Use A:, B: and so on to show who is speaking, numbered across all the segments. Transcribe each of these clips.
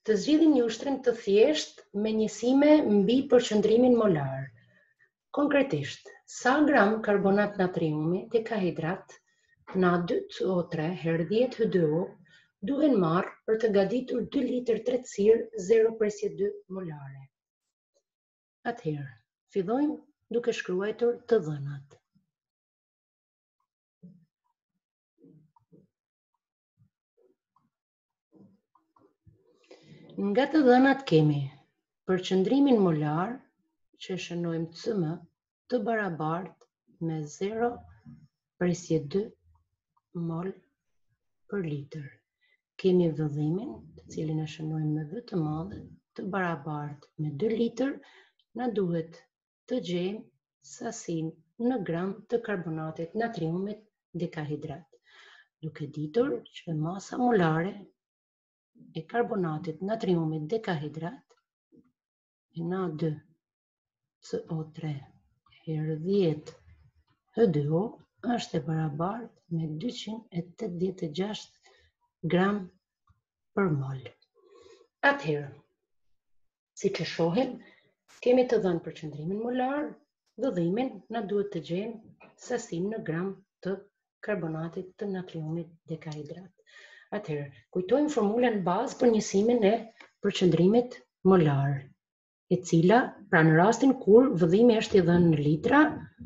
A: Të zgjidhni një ushtrim të thjeshtë me njësime mbi përqendrimin molar. Konkretisht, sa gram karbonat natriumi dekahidrat na 2CO3 herë 10 H2O duhen marrë për të gatitur 2 litër tretësirë 0,2 molare. Atëherë, fillojmë duke shkruar të dhënat. Nga të dhënat kemi përqendrimin molar, që shënojmë cm të barabartë me 0,2 mol për litër. Kemi vëdhimin, të cilin e shënojmë me v të madhe, të barabartë me 2 litër, na duhet të gjejmë sasinë në gram të karbonatit natriumit dekahidrat. Duke ditur që masa molare e karbonatit natriumit dekahidrat e Na2CO3 herë 10 H2O është e barabartë me 286 gram për mol. Atëherë, siç e shohim, kemi të dhënë përqendrimin molar, vëdhimin, na duhet të gjejmë sasinë në gram të karbonatit të natriumit dekahidrat. Atëherë, kujtojmë formulën bazë për njësimin e përqendrimit molar, e cila, pra në rastin kur vëdhimi është i dhënë në litra,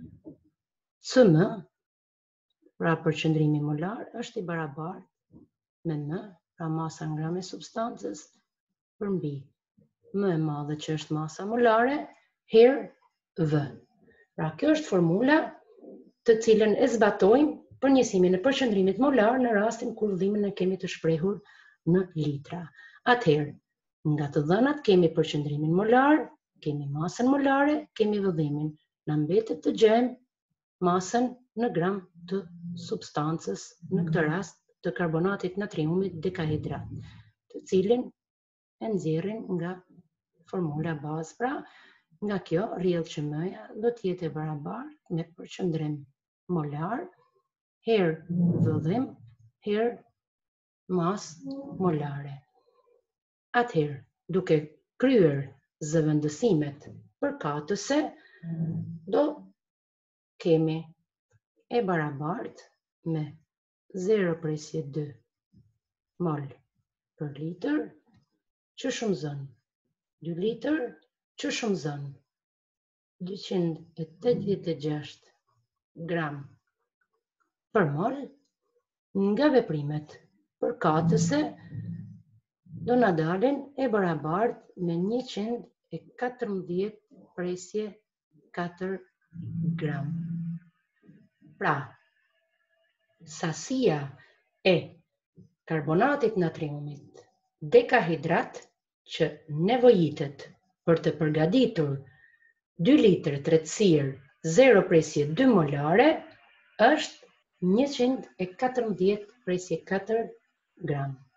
A: cm, pra përqendrimi molar, është i barabartë me m, pra masa në gram e substancës, përmbi m e madhe që është masa molare, herë v. Pra kjo është formula të cilën e zbatojmë për njësimin e përqendrimit molar në rastin kur vëdhimin e kemi të shprehur në litra. Atëherë, nga të dhënat kemi përqendrimin molar, kemi masën molare, kemi vëdhimin. Na mbetet të gjejmë masën në gram të substancës, në këtë rast të karbonatit natriumit dekahidrat, të cilin e nxjerrim nga formula bazë. Pra, nga kjo rrjedh që m-ja do të jetë e barabartë me përqendrim molar herë vëdhim herë masë molare. Atëherë, duke kryer zëvendësimet përkatëse, do kemi e barabartë me 0,2 mol për litër, që shumëzon 2 litër, që shumëzon 286 gram për mol. Nga veprimet përkatëse do na dalin e barabartë me 114/4 gram. Pra, sasia e karbonatit natriumit dekahidrat që nevojitet për të përgatitur 2 litër tretësirë 0,2 molare është 114/4 gram.